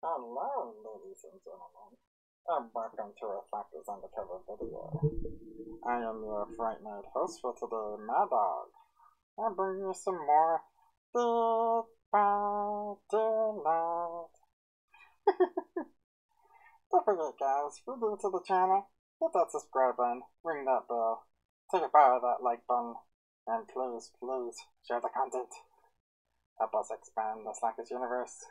Hello, ladies and gentlemen, and welcome to Reflectors Undercover Video. I am your Fright Night host for today, Mad Dog. I'll bring you some more Dead by Daylight. Don't forget, guys, if you're new to the channel, hit that subscribe button, ring that bell, take a power of that like button, and please, please share the content. Help us expand the Slackers universe.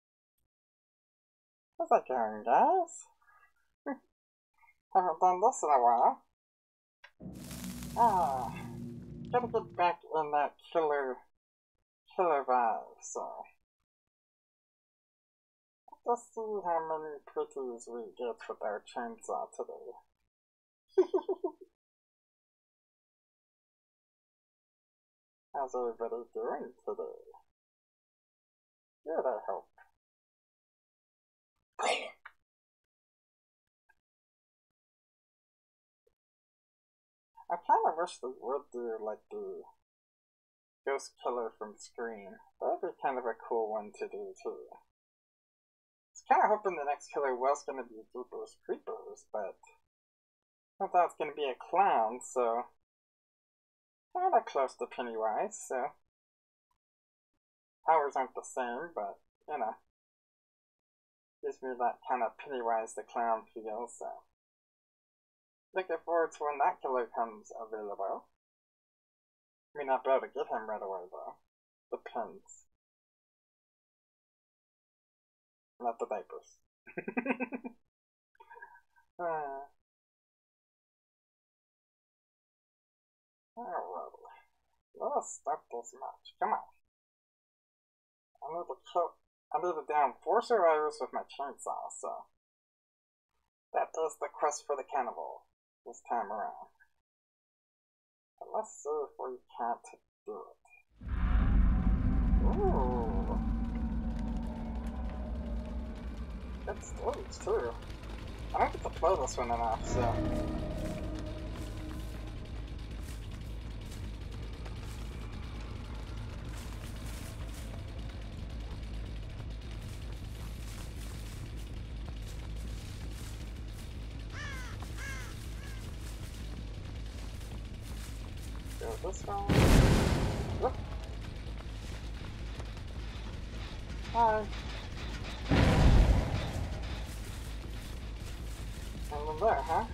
How's that going, guys? Haven't done this in a while. Gotta get back in that killer vibe, so. Let's see how many pretties we get with our chainsaw today. How's everybody doing today? Good, I hope. I kinda wish they would do like the Ghost Killer from Scream. That'd be kind of a cool one to do too. I was kinda hoping the next killer was gonna be Jeepers Creepers, but I thought it was gonna be a clown, so kinda close to Pennywise, so powers aren't the same, but you know, gives me that kind of Pennywise the Clown feel, so looking forward to when that killer comes available. May not be able to get him right away though. Depends. Not the diapers. Alright. Let us start this match. Come on. I need to down 4 survivors with my chainsaw, so that is the quest for the cannibal this time around. But let's see if we can't do it. Ooh. Good stage too. I don't get to play this one enough, so. Go this one. Whoop. Hi. And then there, huh?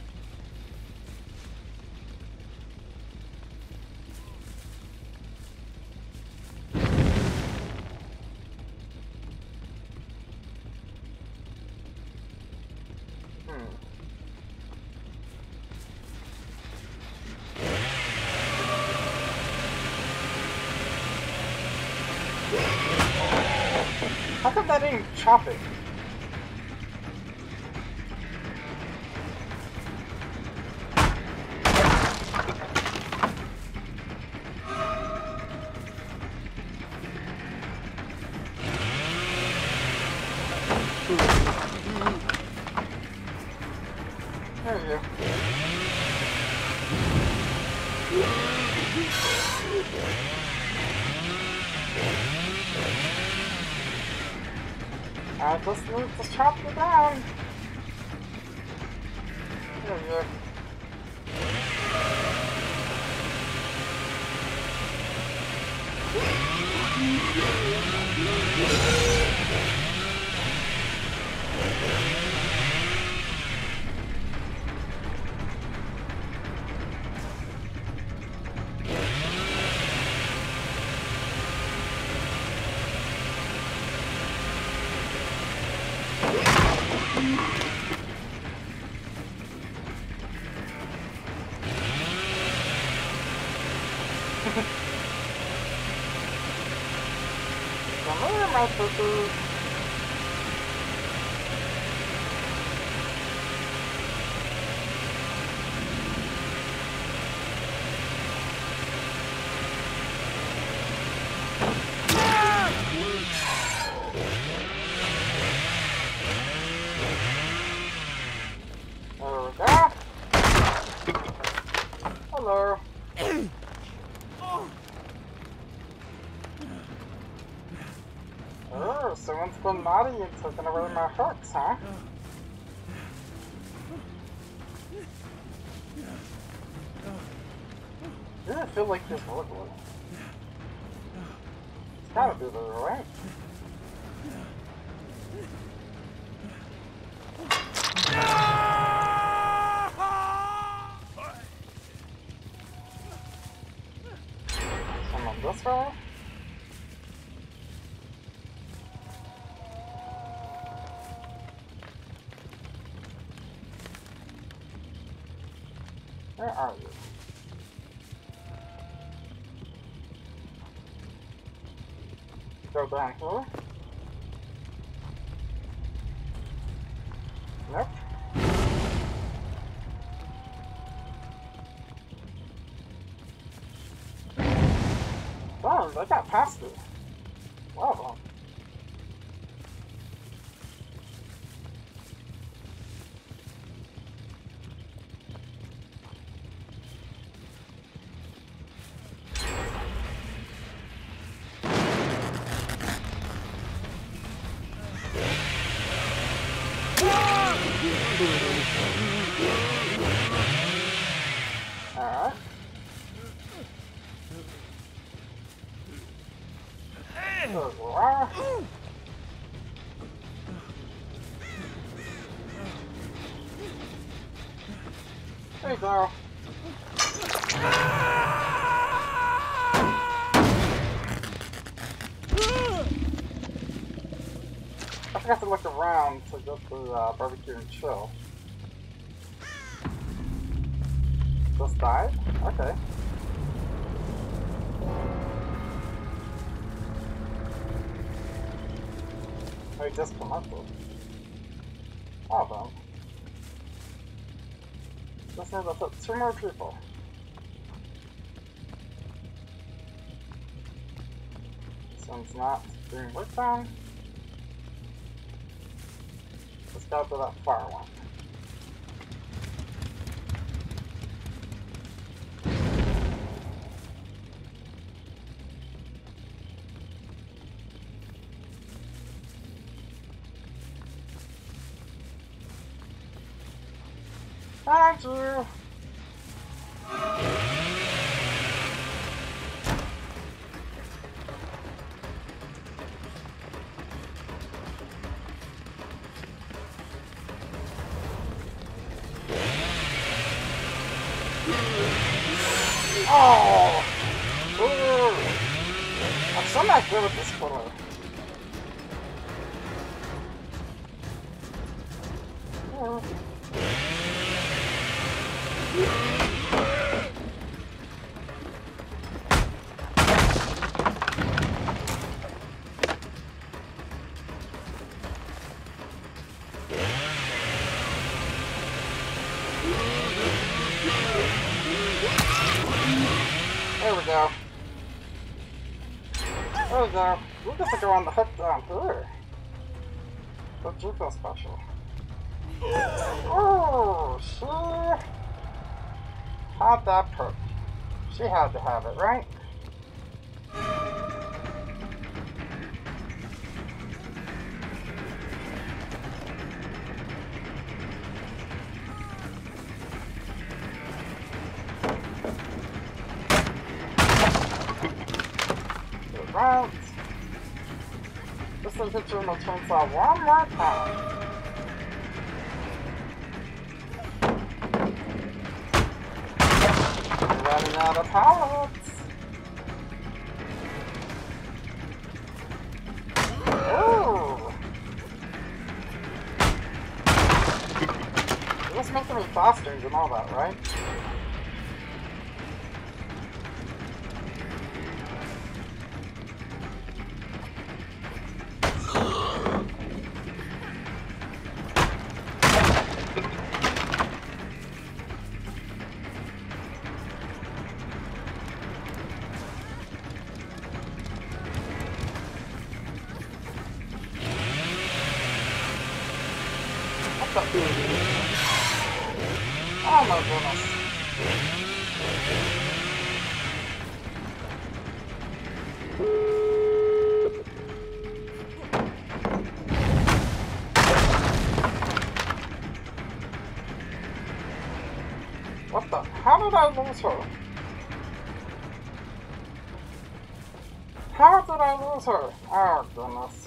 How come that didn't chop it? There you go. I just need to chop you down. There you go. Come here, my pussy. There we go. Hello. Oh, Oh, someone's been naughty and taken away my hooks, huh? You didn't feel like this Woodward. It's gotta be the right. Someone this way? Where are you? Go down here? Nope. Damn, they got past me. Well done. Alright. There you go. I forgot to look around to get the barbecue and chill. Just died? Okay. I just connected. Oh, then. Just need to put 2 more people. This one's not being worked on. Let's go to that far one. Thank you! Oh! Ooh. I'm so not good with this killer. There we go. There we go. We get to go on the hook down here. Don't you feel special? Oh, she had that perk. She had to have it, right? Right. This will hit you in the chainsaw one more time. Running out of pallets. Ooh. You're just making me faster and all that, right? Oh my goodness. did I lose her? How did I lose her? Oh, goodness.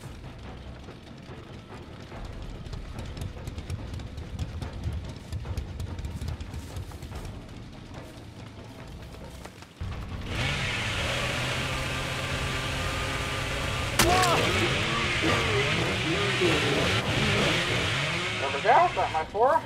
There we go, got my 4.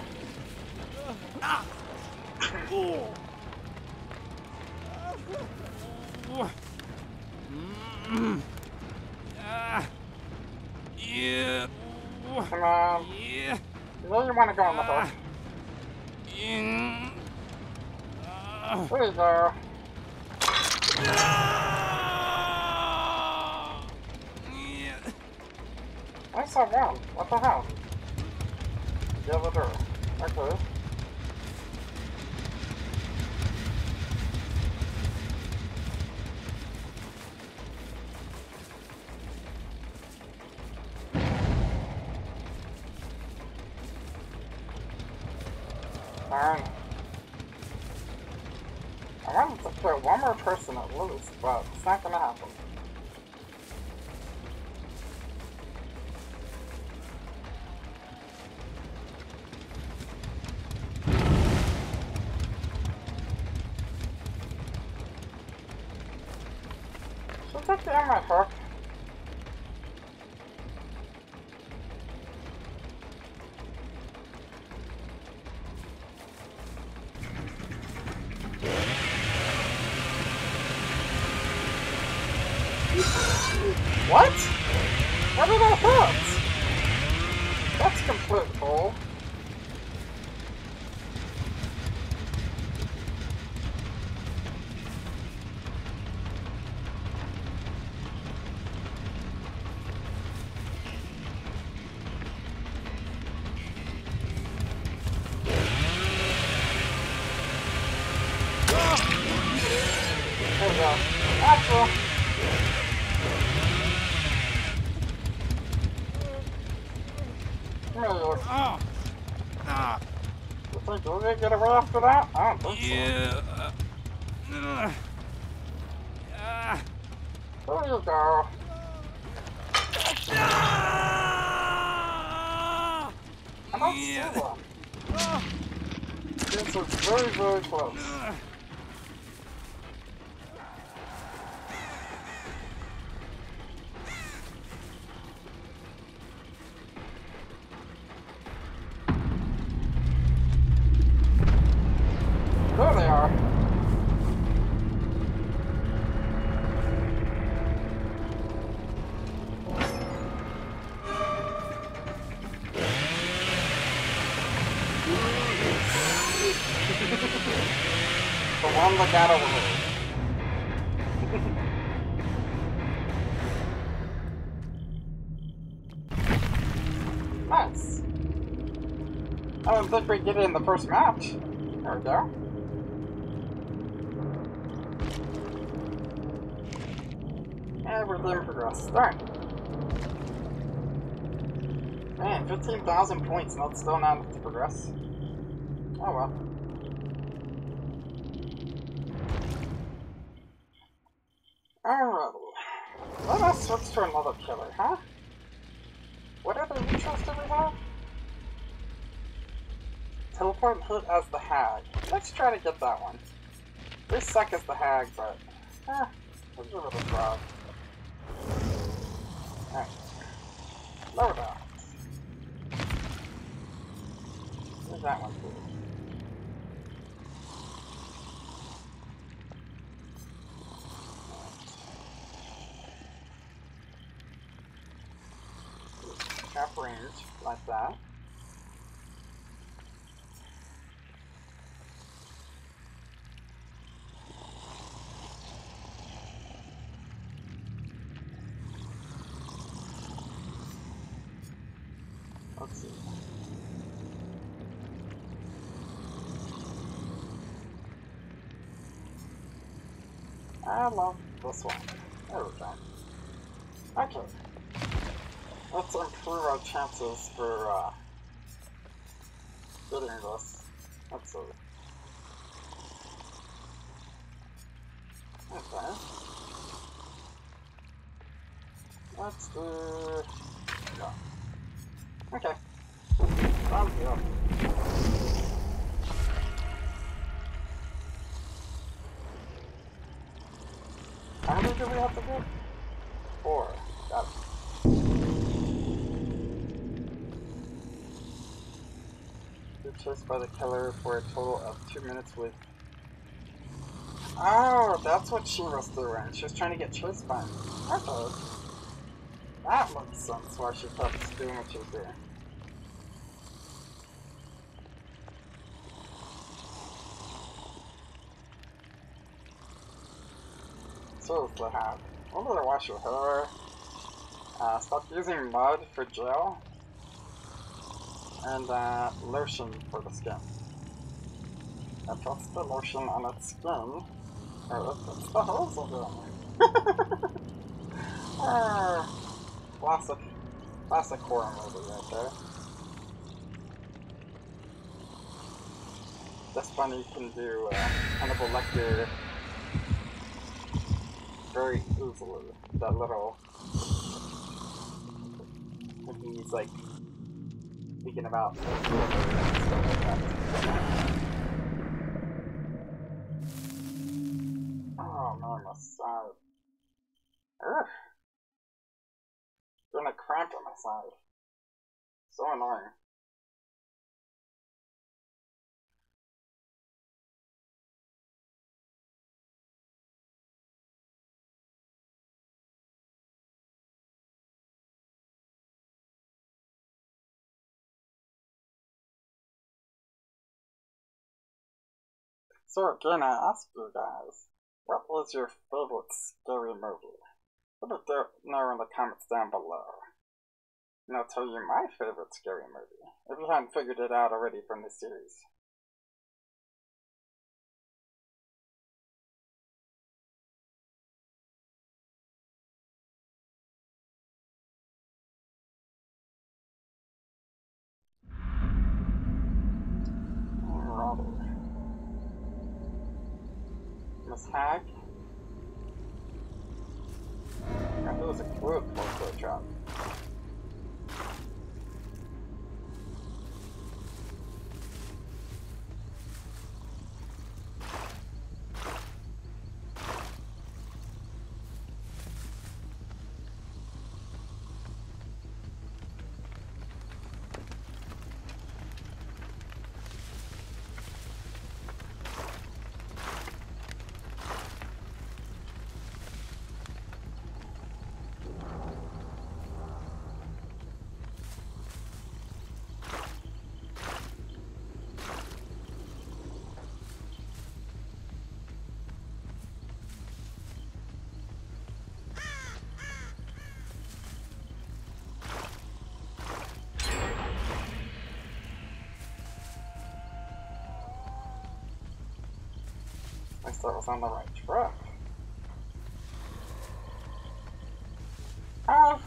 Yeah. Come on. Yeah. You know you want to go on the hook. There you go. I saw one. What the hell? The other door. Okay. Darn. I wanted to kill one more person at least, but it's not gonna happen. Should take the my hook. What? What did I hit? That's complete bull. There we go. Actual. Come here, you. You think you're gonna get away after that? I don't think so. There you go. I don't see one. This is very, very close. There they are. The one that got overruled. Nice. I don't think we get it in the first match. There we go. And we're doing progress. Darn. Man, 15,000 points, and that's still not enough to progress. Oh well. Alrighty. Let us switch to another killer, huh? What other intros do we have? Teleport hit as the Hag. Let's try to get that one. They suck as the Hag, but we'll give it a try. Alright. Lower down. Here's that one too. Cap range, like that. Let's see. I love this one. There we go. Okay. Let's improve our chances for getting this. Let's see. Okay. Let's do... Yeah. Okay. Sounds good. How many do we have to do? 4. Got it. You're chased by the killer for a total of 2 minutes with... Oh, that's what she was doing. She was trying to get chased by him. Okay. That makes sense why she kept doing what she was doing. Seriously, have. When did I wash your hair? Stop using mud for gel. And lotion for the skin. It puts the lotion on its skin. Or it puts the holes again. Classic horror movie right there. This one you can do Hannibal Lecter very easily. That little... he's like thinking about stuff like that. Oh man, my side. Ugh. Getting a cramp on my side. So annoying. So again, I ask you guys, what was your favorite scary movie? Let me know in the comments down below. And I'll tell you my favorite scary movie, if you haven't figured it out already from this series. Alrighty. Miss Hag? Now there was a good portrait job. I thought I was on the right track. Ah!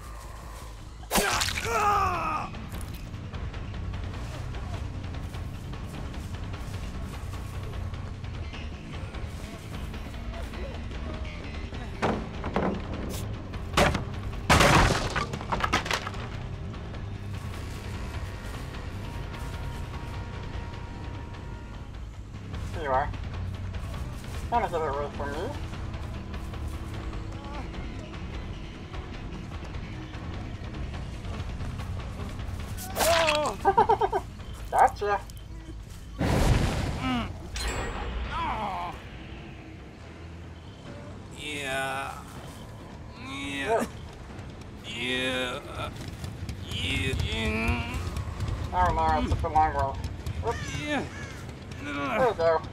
Here you are. Trying to get away from me. Oh! Gotcha. Oh. Yeah. Yeah. Yeah. Yeah. Oh no, I took the long road. Whoops. Yeah. There we go.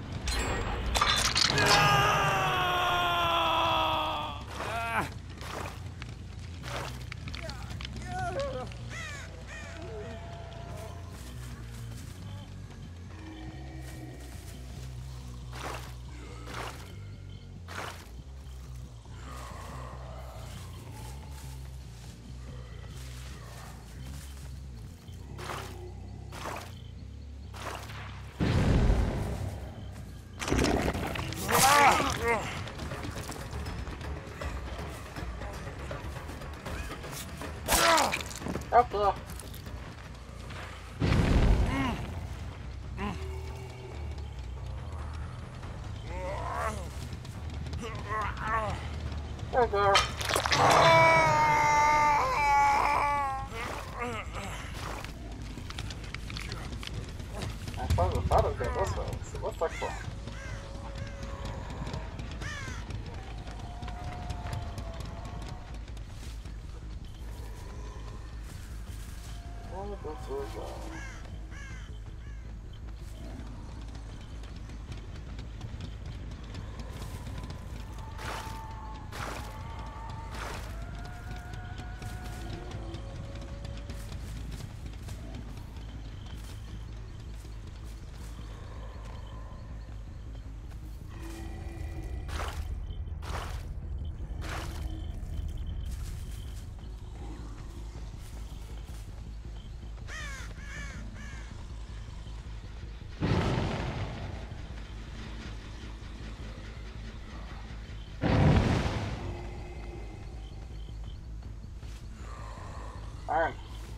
Okay. There we go. I thought it was good this way, so what's that for? Alright.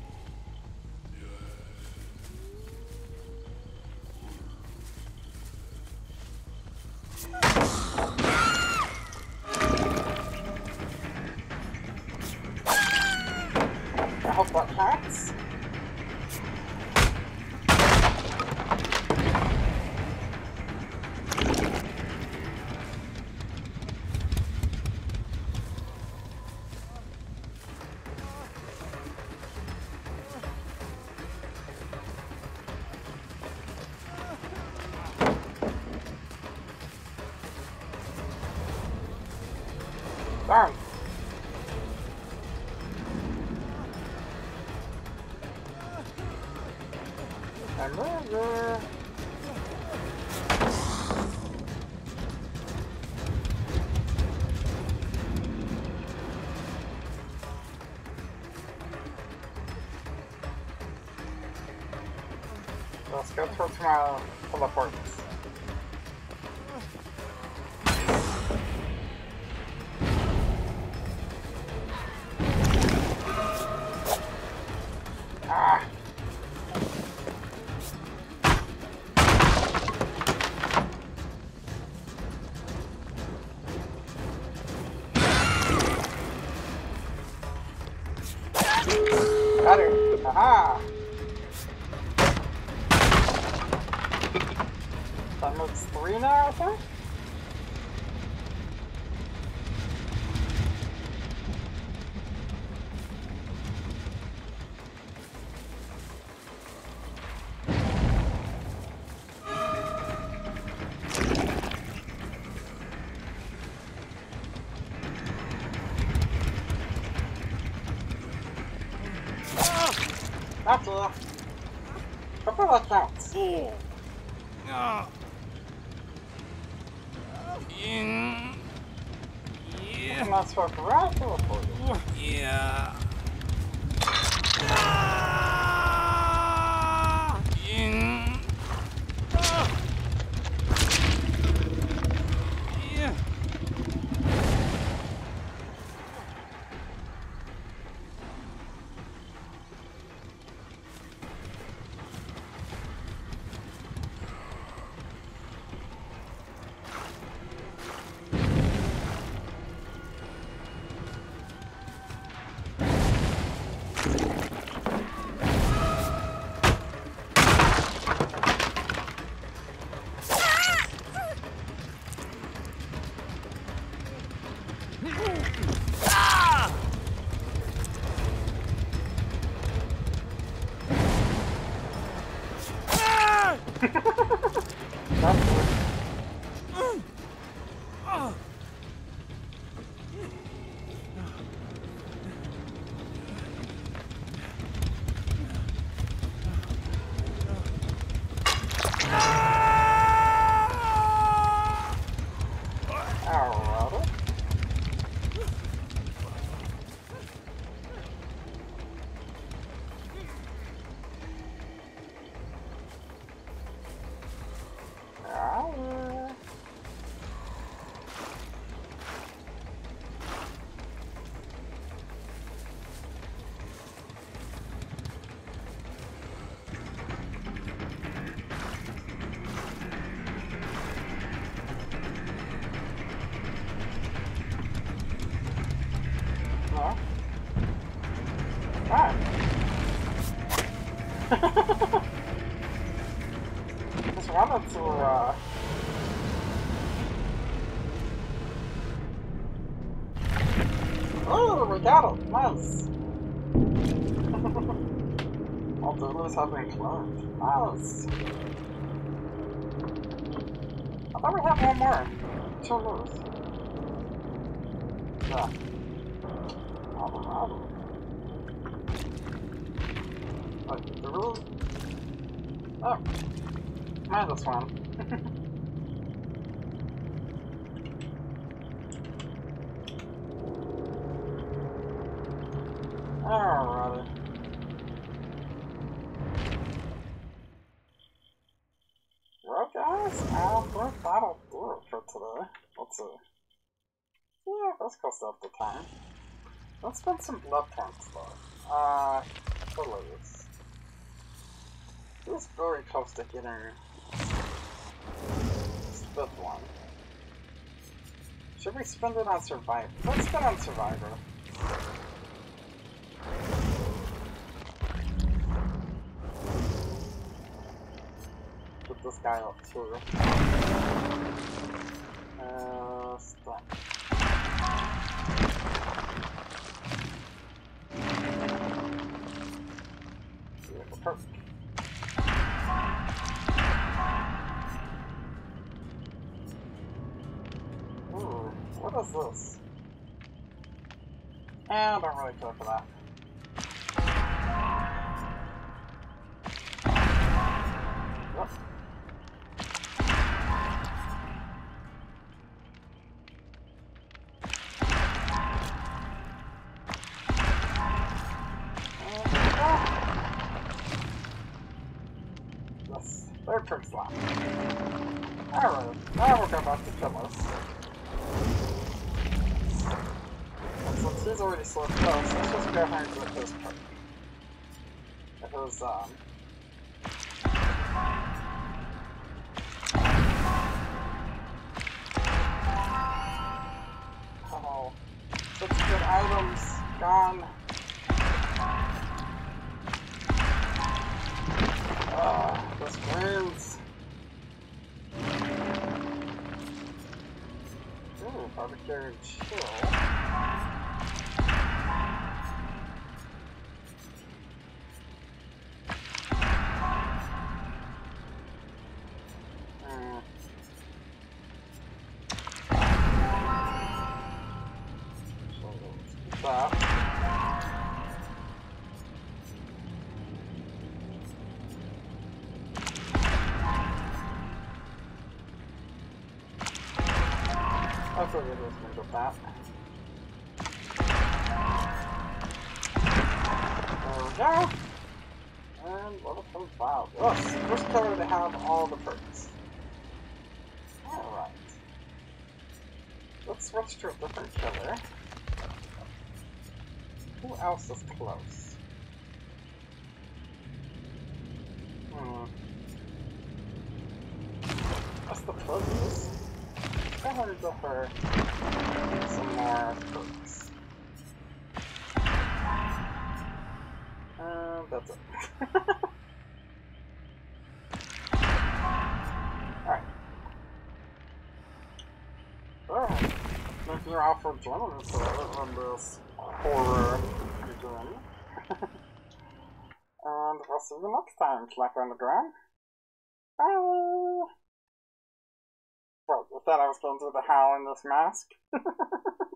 I hope that counts. Darn. I'm over. Let's go towards my teleport. Ah! Got it! Aha! That moves 3 now, I think? That's it. Hopefully that counts. Yeah. I'm not supposed to ride teleport. Yeah. Yeah. That's good. Alright. Ah. Just wanted to, Oh, we got it! Nice! All doodles have been cloned. Nice! I thought we had one more. 2 moves. Yeah. Adam. Wait, doodles? Oh. Minus 1. Alrighty. Well, guys, I think that'll do it for today. Let's see. Yeah, that's close up the time. Let's spend some blood points, though. Please. He's very close to getting this fifth one. Should we spend it on Survivor? Let's spend on Survivor. Get this guy up too. Stop. Perfect. Ooh, what is this? I don't really care for that. Yep. Yes, third trick slot. Alright, now we're about to kill us. And since he's already so close, let's just go ahead and get his perk. His, oh, such good items gone. This wins. Ooh, barbecue and chill. That. I figured it was going to get that. There we go. And level 25. Yes, first killer to have all the perks. Alright. Let's switch to a different killer. Who else is close? That's the closest. Go ahead and go for some more perks. That's it. Alright. Well, thank you all for joining us today on this horror game. And we'll see you next time, Slacker Underground. Bye! Well, with that I was going to do the howl in this mask.